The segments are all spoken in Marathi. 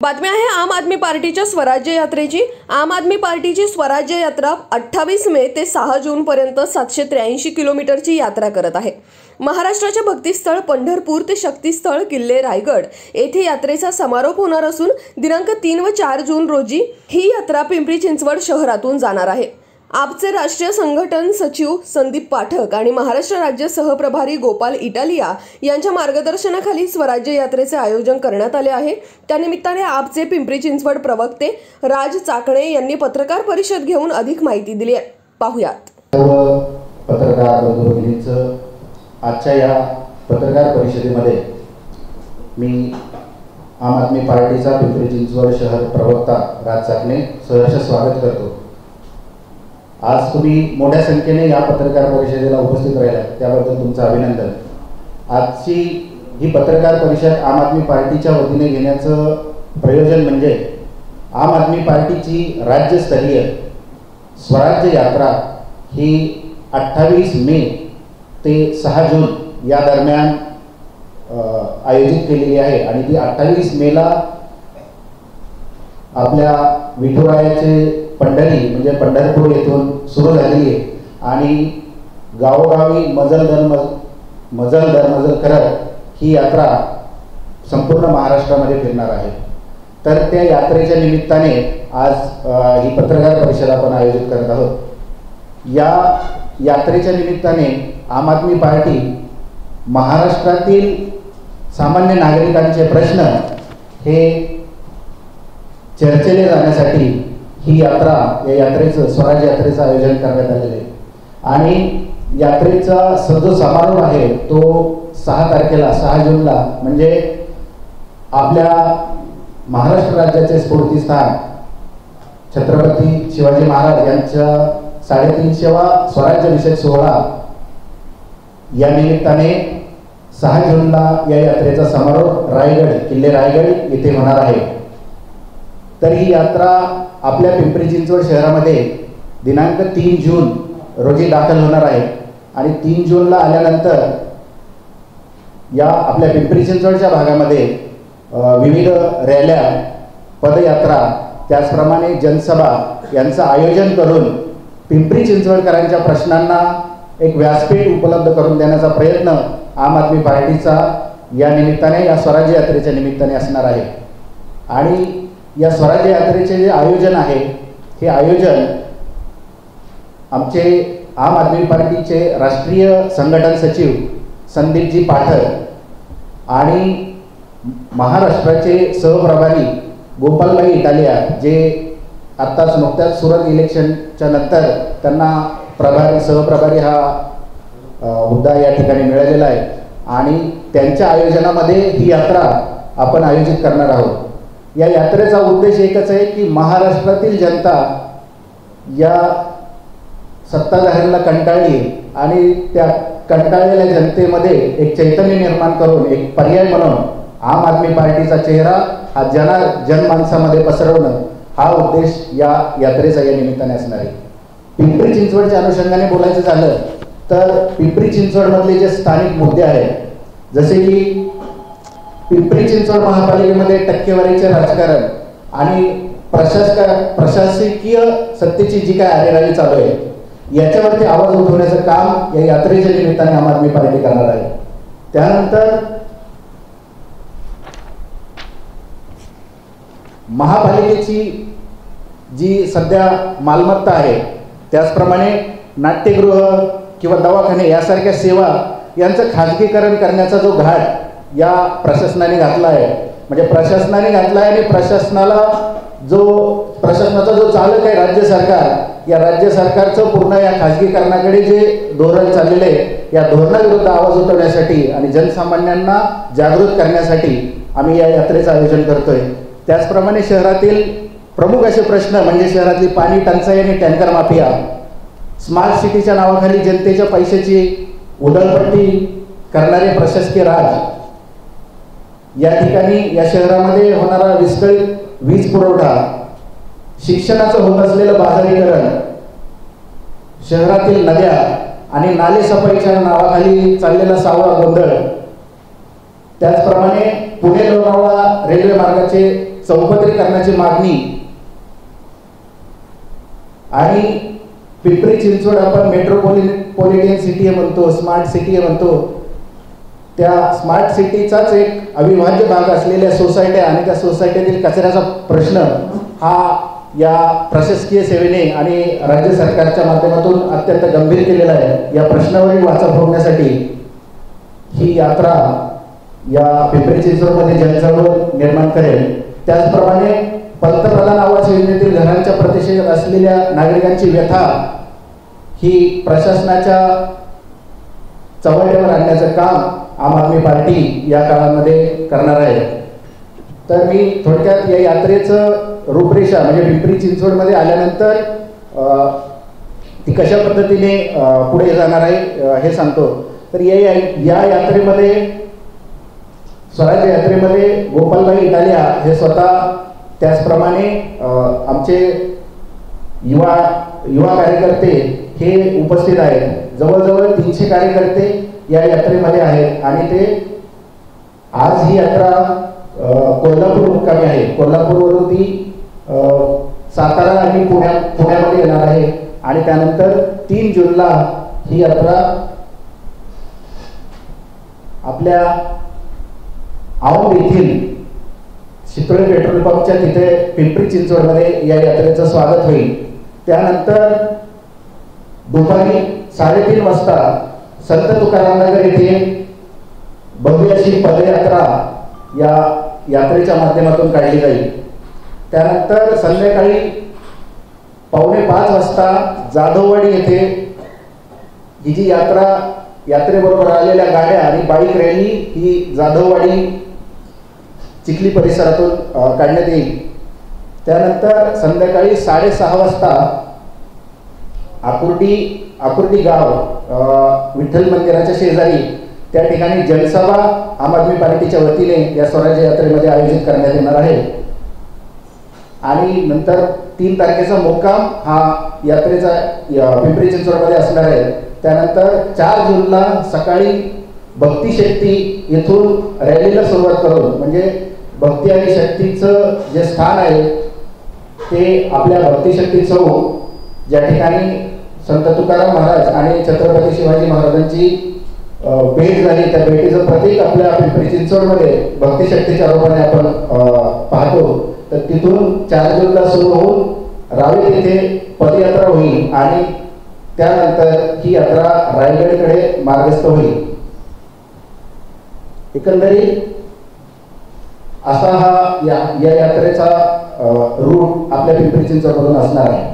बातमी आहे आम आदमी पार्टीच्या स्वराज्य यात्रेची। आम आदमी पार्टीची स्वराज्य यात्रा 28 मे ते 6 जून पर्यंत 783 किलोमीटरची यात्रा करत आहे। महाराष्ट्राचे भक्तिस्थळ पंढरपूर ते शक्तिस्थळ किल्ले रायगड येथे यात्रेचा समारोप होणार असून दिनांक 3 व 4 जून रोजी ही यात्रा पिंपरी चिंचवड शहरातून जाणार आहे। आपचे राष्ट्रीय संघटन सचिव संदीप पाठक आणि महाराष्ट्र राज्य सहप्रभारी गोपाल इटालिया यांच्या मार्गदर्शनाखाली स्वराज्य यात्रेचे आयोजन करण्यात आले आहे। त्यानिमित्ताने आपचे पिंपरी चिंचवड प्रवक्ते राज चाकणे यांनी पत्रकार परिषद घेऊन अधिक माहिती दिली आहे। पाहूयात। पत्रकार बंधूंचं आजच्या या पत्रकार परिषदेमध्ये मी आम आदमी पार्टीचा पिंपरी चिंचवड शहर प्रवक्ता राज चाकणे सहर्ष स्वागत करतो। आज तुम्ही मोठ्या संख्येने या पत्रकार परिषदेला उपस्थित राहिलात त्याबद्दल तुमचं अभिनंदन। आजची ही पत्रकार परिषद आम आदमी पार्टीच्या वतीने घेण्याचं प्रयोजन म्हणजे आम आदमी पार्टीची राज्यस्तरीय स्वराज्य यात्रा ही 28 मे ते 6 जून या दरम्यान आयोजित केलेली आहे आणि ती 28 मेला आपल्या विठुरायाचे पंढरी म्हणजे पंढरपूर येथून सुरू झालेली आहे आणि गावोगावी मजल दरमजल करत ही यात्रा संपूर्ण महाराष्ट्रामध्ये फिरणार आहे। तर त्या यात्रेच्या निमित्ताने आज ही पत्रकार परिषद आपण आयोजित करत आहोत। या यात्रेच्या निमित्ताने आम आदमी पार्टी महाराष्ट्रातील सामान्य नागरिकांचे प्रश्न हे चर्चेले जाण्यासाठी ही यात्रा या यात्रेचं स्वराज्य यात्रेचं आयोजन करण्यात आलेले आहे आणि यात्रेचा जो समारोप आहे तो 6 तारखेला 6 जूनला म्हणजे आपल्या महाराष्ट्र राज्याचे स्फूर्तिस्थान छत्रपती शिवाजी महाराज यांच्या 350वा स्वराज्याभिषेक सोहळा या निमित्ताने 6 जूनला या यात्रेचा समारोप रायगड किल्ले रायगड येथे होणार आहे। तर ही यात्रा आपल्या पिंपरी चिंचवड शहरामध्ये दिनांक 3 जून रोजी दाखल होणार आहे आणि 3 जूनला आल्यानंतर या आपल्या पिंपरी चिंचवडच्या भागामध्ये विविध रॅल्या पदयात्रा त्याचप्रमाणे जनसभा यांचं आयोजन करून पिंपरी चिंचवडकरांच्या प्रश्नांना एक व्यासपीठ उपलब्ध करून देण्याचा प्रयत्न आम आदमी पार्टीचा या निमित्ताने या स्वराज्य यात्रेच्या निमित्ताने असणार आहे। आणि या स्वराज्य यात्रेचे जे आयोजन आहे हे आयोजन आमचे आम आदमी पार्टीचे राष्ट्रीय संघटन सचिव संदीपजी पाठक आणि महाराष्ट्राचे सहप्रभारी गोपालभाई इटालिया जे आत्ताच नुकत्याच सुरत इलेक्शनच्या नंतर त्यांना सहप्रभारी हा हुद्दा या ठिकाणी मिळालेला आहे आणि त्यांच्या आयोजनामध्ये ही यात्रा आपण आयोजित करणार आहोत। या यात्रेचा उद्देश एकच आहे की महाराष्ट्रातील जनता या सत्ताधाऱ्यांना कंटाळली आणि त्या कंटाळलेल्या जनतेमध्ये एक चैतन्य निर्माण करून एक पर्याय म्हणून आम आदमी पार्टीचा चेहरा हा जनमानसामध्ये पसरवणं हा उद्देश या यात्रेचा या निमित्ताने असणार आहे। पिंपरी चिंचवडच्या अनुषंगाने बोलायचं झालं तर पिंपरी चिंचवडमधले जे स्थानिक मुद्दे आहेत जसे की पिंपरी चिंचवड महापालिकेमध्ये टक्केवारीचे राजकारण आणि प्रशासकीय सत्तेची जी काय आरेरावी चालू आहे याच्यावरती आवाज उठवण्याचं काम या यात्रेच्या निमित्ताने आम आदमी पार्टी करणार आहे। त्यानंतर महापालिकेची जी सध्या मालमत्ता आहे त्याचप्रमाणे नाट्यगृह किंवा दवाखाने यासारख्या सेवा यांचं खाजगीकरण करण्याचा जो घाट या प्रशासनाने घातला आहे म्हणजे प्रशासनाने घातला आहे आणि प्रशासनाचा जो चालक आहे राज्य सरकार या राज्य सरकारचं पूर्ण या खाजगीकरणाकडे जे धोरण चाललेलं आहे या धोरणाविरुद्ध आवाज उठवण्यासाठी आणि जनसामान्यांना जागृत करण्यासाठी आम्ही या यात्रेचं आयोजन करतोय। त्याचप्रमाणे शहरातील प्रमुख असे प्रश्न म्हणजे शहरातली पाणी टंचाई आणि टँकर माफिया स्मार्ट सिटीच्या नावाखाली जनतेच्या पैशाची उधळपट्टी करणारे प्रशासकीय राज या ठिकाणी या शहरामध्ये होणारा विस्कळीत वीज पुरवठा शिक्षणाचं होत असलेलं बाजारीकरण शहरातील नद्या आणि नाले सफाईच्या नावाखाली चाललेला सावळा गोंधळ त्याचप्रमाणे पुणे लोणावळा रेल्वे मार्गाचे चौपदरीकरणाची मागणी आणि पिंपरी चिंचवड आपण मेट्रोपॉलिटन सिटी म्हणतो, स्मार्ट सिटी म्हणतो, त्या स्मार्ट सिटीचाच एक अविभाज्य भाग असलेल्या सोसायट्या आणि त्या सोसायटीतील कचऱ्याचा प्रश्न हा या प्रशासकीय सेवेने आणि राज्य सरकारच्या माध्यमातून अत्यंत गंभीर केलेला आहे. या प्रश्नावरील वाचा फोडण्यासाठी ही यात्रा या पिंपरी चिंचवडमध्ये जनचळवळ निर्माण करेल. त्याचप्रमाणे पंतप्रधान आवास योजनेतील घरांच्या प्रतीक्षेत असलेल्या नागरिकांची व्यथा ही प्रशासनाच्या चव्हाट्यावर आणण्याचं काम आम आदमी पार्टी या काळामध्ये करणार आहे. तर मी थोडक्यात या यात्रेचं रूपरेषा म्हणजे पिंपरी चिंचवडमध्ये आल्यानंतर ती कशा पद्धतीने पुढे जाणार आहे हे सांगतो. तर या यात्रेमध्ये, स्वराज्य यात्रेमध्ये गोपालभाई इटालिया हे स्वतः, त्याचप्रमाणे आमचे युवा कार्यकर्ते हे उपस्थित आहेत. जवळजवळ 300 कार्यकर्ते या यात्रेमध्ये आहेत आणि ते आज ही यात्रा कोल्हापूर मुक्कामी आहे. कोल्हापूरवरून ती सातारा आणि पुण्यामध्ये येणार आहे आणि त्यानंतर 3 जूनला ही यात्रा आपल्या औंध येथील चितोळे पेट्रोल पंपच्या तिथे पिंपरी चिंचवडमध्ये या यात्रेचं स्वागत होईल. त्यानंतर दुपारी 3:30 वाजता संत तुकाराम नगर येथे भव्य अशी पदयात्रा या यात्रेच्या माध्यमातून काढली जाईल. त्यानंतर संध्याकाळी 4:45 वाजता जाधववाडी येथे ही जी यात्रेबरोबर आलेल्या गाड्या आणि बाईक रॅली ही जाधववाडी चिखली परिसरातून काढण्यात येईल. त्यानंतर संध्याकाळी 6:30 वाजता आकुर्डी गाव विठ्ठल मंदिराच्या शेजारी त्या ठिकाणी जनसभा आम आदमी पार्टीच्या वतीने या स्वराज्य यात्रेमध्ये आयोजित करण्यात येणार आहे. आणि नंतर 3 तारखेचा मुक्काम हा यात्रेचा पिंपरी चिंचवडमध्ये असणार आहे. त्यानंतर 4 जूनला सकाळी भक्ती शक्ती येथून रॅलीला सुरुवात करून, म्हणजे भक्ती आणि शक्तीचं जे स्थान आहे ते आपल्या भक्ती शक्ती चौक ज्या ठिकाणी संत तुकाराम महाराज आणि छत्रपती शिवाजी महाराजांची भेट झाली, त्या भेटीचं प्रतीक आपल्या पिंपरी चिंचवडमध्ये भक्ती शक्तीच्या रूपाने आपण पाहतो. तर तिथून 4 जूनला सुरू होऊन रावेत येथे पदयात्रा होईल आणि त्यानंतर ही यात्रा रायगडकडे मार्गस्थ होईल. एकंदरीत असा हा या यात्रेचा रूट आपल्या पिंपरी चिंचवडमधून असणार आहे.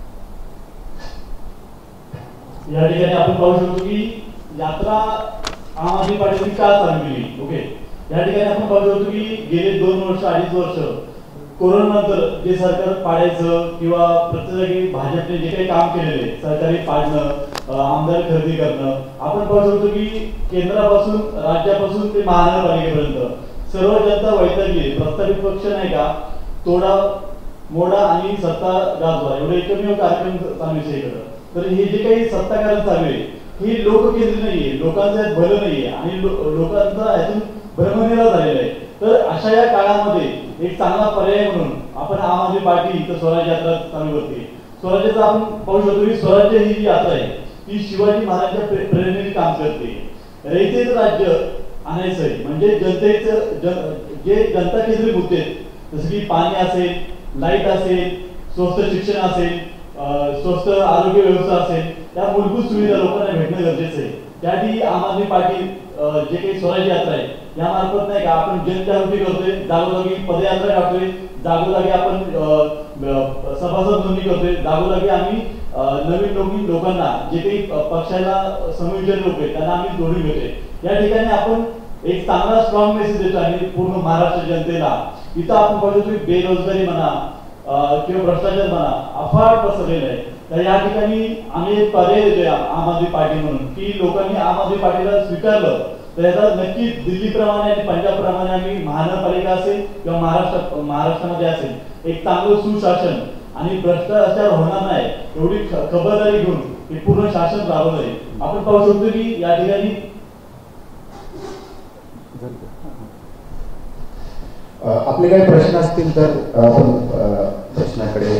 या ठिकाणी आपण पाहू शकतो की यात्रा आम आदमी पार्टीची का चालवली. ओके, या ठिकाणी आपण पाहू शकतो की गेले 2 वर्ष 2.5 वर्ष कोरोना नंतर जे सरकार पाडायचं किंवा प्रत्येक भाजपने जे काही काम केलेले सरकारी पाडणं, आमदार खरेदी करणं, आपण पाहू शकतो की केंद्रापासून राज्यापासून ते महानगरपालिकेपर्यंत सर्व जनता वैतागली. प्रस्तावित पक्ष नाही का तोडा मोडा आणि सत्ता गाजवा एवढे एकमेव कार्यक्रम चालू आहे. तर हे जे काही सत्ताकारण चालू आहे ही लोककेंद्रित नाहीये, लोकांचं यात भलं नाहीये आणि लोकांचा यातून भ्रमनिराश झालेला आहे. तर अशा या काळामध्ये एक चांगला पर्याय म्हणून आपण आम आदमी पार्टी इथं स्वराज्य यात्रा चालू करते. स्वराज्याचं आपण पाहू शकतो की स्वराज्य ही जी यात्रा आहे ती शिवाजी महाराजांच्या प्रेरणेने काम करते. रयतेचं राज्य आणायचं आहे म्हणजे जनतेचं जे जनता केंद्रित मुद्दे जसं की पाणी असेल, लाईट असेल, स्वस्त शिक्षण असेल, स्वस्त आरोग्य व्यवस्था असेल, त्या मूलभूत सुविधा लोकांना भेटणं गरजेचं आहे. त्यासाठी आम आदमी पार्टी जे काही स्वराज्य यात्रा आहे यामार्फत नाही का आपण जनजागृती करतोय, जागोजागी पदयात्रा काढतोय, जागोजागी आपण सभासद नोंदणी करतोय, जागोजागी आम्ही नवीन लोकांना जे काही पक्षाला समविचारी लोक आहेत त्यांना आम्ही जोडून घेतोय. या ठिकाणी आपण एक चांगला स्ट्रॉंग मेसेज देतो आणि पूर्ण महाराष्ट्र जनतेला इथं आपण पाहतो की बेरोजगारी म्हणा किंवा भ्रष्टाचार म्हणा अफाट पसरलेला आहे. तर या ठिकाणी आम्ही एक पर्याय देतोय आम आदमी पार्टी म्हणून की लोकांनी आम आदमी पार्टीला स्वीकारलं तर याचा नक्की दिल्लीप्रमाणे आणि पंजाबप्रमाणे आम्ही महानगरपालिका असेल किंवा महाराष्ट्रामध्ये असेल एक चांगलं सुशासन आणि भ्रष्टाचार होणार नाही एवढी खबरदारी घेऊन हे पूर्ण शासन राबवलं आहे. आपण पाहू शकतो की या ठिकाणी आपले काही प्रश्न असतील तर आपण प्रश्नाकडे.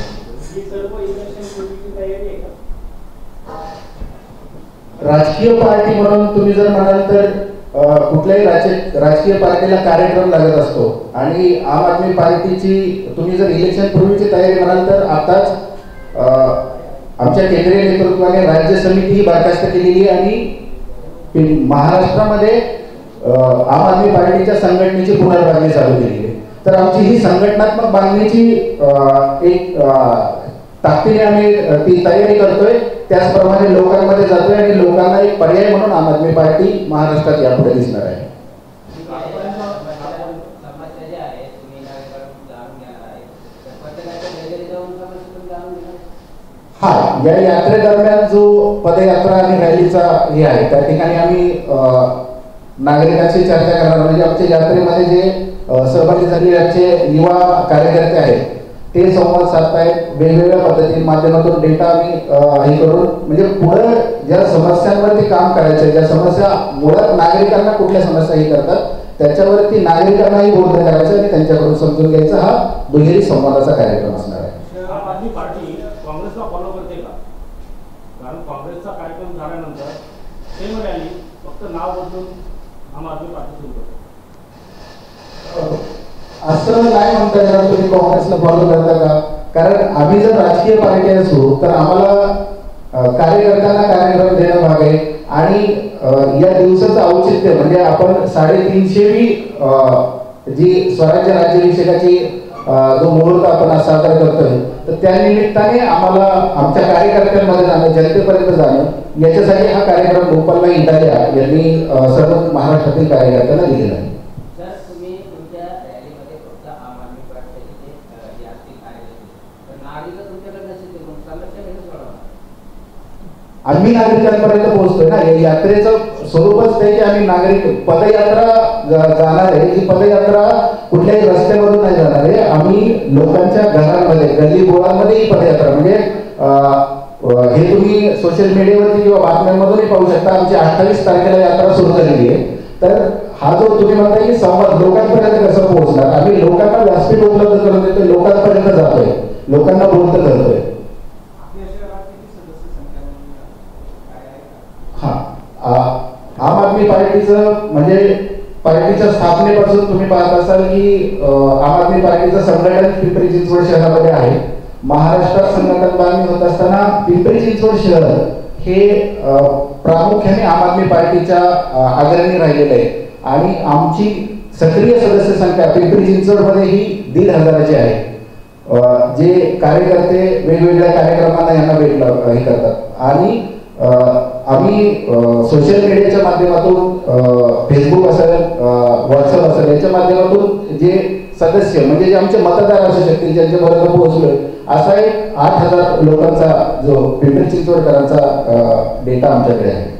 राजकीय पार्टी म्हणून तुम्ही जर म्हणाल तर कुठल्याही राजकीय पार्टीला कार्यक्रम लागत असतो आणि आम आदमी पार्टीची तुम्ही जर इलेक्शन पूर्वीची तयारी म्हणाल तर आताच आमच्या केंद्रीय नेतृत्वाने राज्य समिती ही बरखास्त केलेली आहे आणि महाराष्ट्रामध्ये आम आदमी पार्टीच्या संघटनेची पुनर्बांधणी चालू केली आहे. तर आमची ही संघटनात्मक बांधणीची एक ताकदीने आम्ही ती तयारी करतोय. त्याचप्रमाणे लोकांमध्ये जातोय आणि लोकांना एक पर्याय म्हणून आम आदमी पार्टी महाराष्ट्रात यापुढे दिसणार आहे. हा, या यात्रेदरम्यान जो पदयात्रा आणि रॅलीचा हे आहे त्या ठिकाणी आम्ही नागरिकांशी चर्चा करणार. म्हणजे आमच्या यात्रेमध्ये जे सहभागी झालेले आमचे युवा कार्यकर्ते आहेत ते संवाद साधतायत. वेगवेगळ्या पद्धतीने माध्यमातून डेटा आम्ही हे करून म्हणजे पुढे ज्या समस्यांवरती काम करायचं, ज्या समस्या मुळात नागरिकांना कुठल्या समस्या हे करतात त्याच्यावरती नागरिकांनाही बोलणं करायचं आणि त्यांच्याकडून समजून घ्यायचं. हा दुहेरी संवादाचा कार्यक्रम असणार आहे. आम आदमी पार्टी काँग्रेसला फॉलो करते का? कारण काँग्रेसचा कार्यक्रम झाल्यानंतर सेम रॅली फक्त नाव बदलून आम आदमी पार्टी सुरू करते. असं नाही म्हणता येणार तुम्ही काँग्रेसला फॉलो करता का? कारण आम्ही जर राजकीय पार्टी असू तर आम्हाला कार्यकर्त्यांना कार्यक्रम देणं भाग आहे आणि या दिवसाचं औचित्य म्हणजे आपण 350वी जी स्वराज्य राज्याभिषेकाची जो मुहूर्त आपण आज साजरा करतोय तर त्या निमित्ताने आम्हाला आमच्या कार्यकर्त्यांमध्ये जाणं, जनतेपर्यंत जाणं, याच्यासाठी हा कार्यक्रम गोपालभाई इंदालिया यांनी सर्व महाराष्ट्रातील कार्यकर्त्यांना दिलेला आहे. आम्ही नागरिकांपर्यंत पोहोचतोय ना. या यात्रेचं स्वरूपच ते की आम्ही नागरिक पदयात्रा जाणार आहे. ही पदयात्रा कुठल्याही रस्त्यामधून नाही जाणार आहे. आम्ही लोकांच्या घरांमध्ये, गल्ली बोळांमध्ये ही पदयात्रा म्हणजे हे तुम्ही सोशल मीडियावरती किंवा बातम्यांमधूनही पाहू शकता. आमची 28 तारखेला यात्रा सुरू झालेली आहे. तर हा जो तुम्ही म्हणताय की संवाद लोकांपर्यंत कसं पोहोचणार, आम्ही लोकांना व्यासपीठ उपलब्ध करून देतोय, लोकांपर्यंत जातोय, लोकांना बोलत करतोय. आम आदमी पार्टीचं म्हणजे पार्टीच्या स्थापनेपासून तुम्ही पाहत असाल की आम आदमी पार्टीचं संघटन पिंपरी चिंचवड शहरामध्ये आहे. महाराष्ट्रात संघटन बांधणी होत असताना पिंपरी चिंचवड शहर हे प्रामुख्याने आम आदमी पार्टीच्या अग्रणी राहिलेलं आहे आणि आमची सक्रिय सदस्य संख्या पिंपरी चिंचवडमध्ये ही 1,500 आहे. जे कार्यकर्ते वेगवेगळ्या कार्यक्रमांना यांना भेटलं हे करतात आणि आम्ही सोशल मीडियाच्या माध्यमातून फेसबुक असेल, व्हॉट्सअप असेल याच्या माध्यमातून जे सदस्य म्हणजे जे आमचे मतदार असू शकतील ज्यांच्यापर्यंत पोहोचलोय असा एक 8,000 लोकांचा जो पिंपरी चिंचवडकरांचा डेटा आमच्याकडे आहे.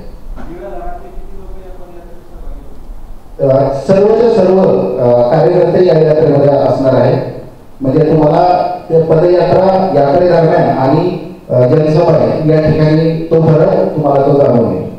सर्वच्या सर्व कार्यकर्ते या यात्रेमध्ये असणार आहे. म्हणजे तुम्हाला ते पदयात्रा यात्रेदरम्यान आणि जनसभा या ठिकाणी तो फरक तुम्हाला तो जाणून येईल.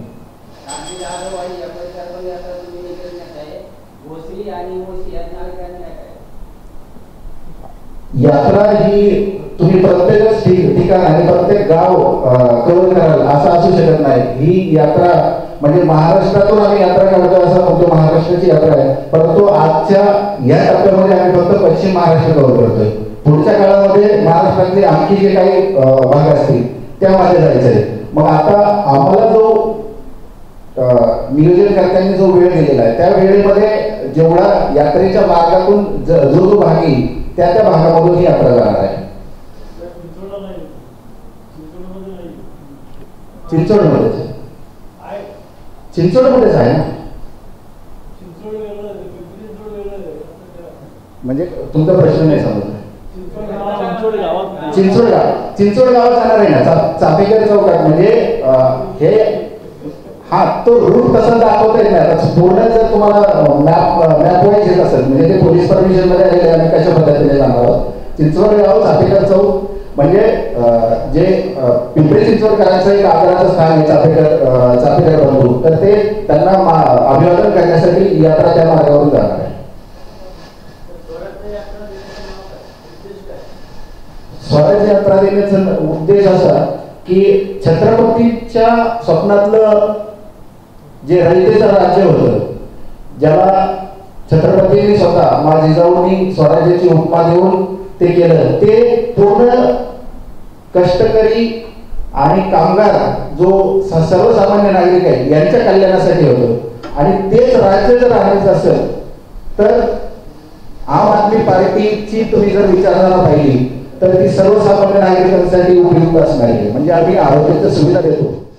यात्रा ही तुम्ही प्रत्येकच ठिकाण आणि प्रत्येक गाव कव्हर कराल असं असू शकत नाही. ही यात्रा म्हणजे महाराष्ट्रातून आम्ही यात्रा काढतोय असं म्हणतो, महाराष्ट्राची यात्रा आहे, परंतु आजच्या या टप्प्यामध्ये आम्ही फक्त पश्चिम महाराष्ट्र कव्हर करतोय. पुढच्या काळामध्ये महाराष्ट्रातले आणखी जे काही भाग असतील त्यामध्ये जायचंय. मग आता आम्हाला जो नियोजनकर्त्यांनी जो वेळ दिलेला आहे त्या वेळेमध्ये जेवढा यात्रेच्या मार्गातून जो भाग येईल त्या भागामधून ही यात्रा जाणार आहे. चिंचवडमध्येच चिंचवडमध्येच आहे ना. म्हणजे तुमचा प्रश्न नाही समजला. चिंचवड गावात जाणार आहे ना, चापेकर चौकात. म्हणजे हे हा तो रूट तसा दाखवता येत नाही. आता पूर्ण जर तुम्हाला मॅप वाईज येत असेल म्हणजे ते पोलीस परमिशन मध्ये आलेले आम्ही कशा पद्धतीने जाणार आहोत. चिंचवड गाव, चापेकर चौक म्हणजे जे पिंपरी चिंचवडकरांचं एक आदराचं स्थान आहे चापेकर बंधू, तर ते त्यांना अभिवादन करण्यासाठी यात्रा त्या मार्गावरून जाणार आहे. यात्रा देण्याचा उद्देश असा की छत्रपतीच्या स्वप्नातलं जे रयतेचं राज्य होतं, ज्याला छत्रपतींनी स्वतः माझ्या जिजाऊंनी स्वराज्याची उपमा देऊन ते केलं, ते पूर्ण कष्टकरी आणि कामगार जो सर्वसामान्य नागरिक आहे यांच्या कल्याणासाठी होतं। आणि तेच राज्य जर आणायचं असेल तर आम आदमी पार्टीची तुम्ही जर विचारधारा पाहिली तर ती सर्वसामान्य नागरिकांसाठी उपयुक्त असणार आहे। म्हणजे आम्ही आरोग्याची सुविधा देतो,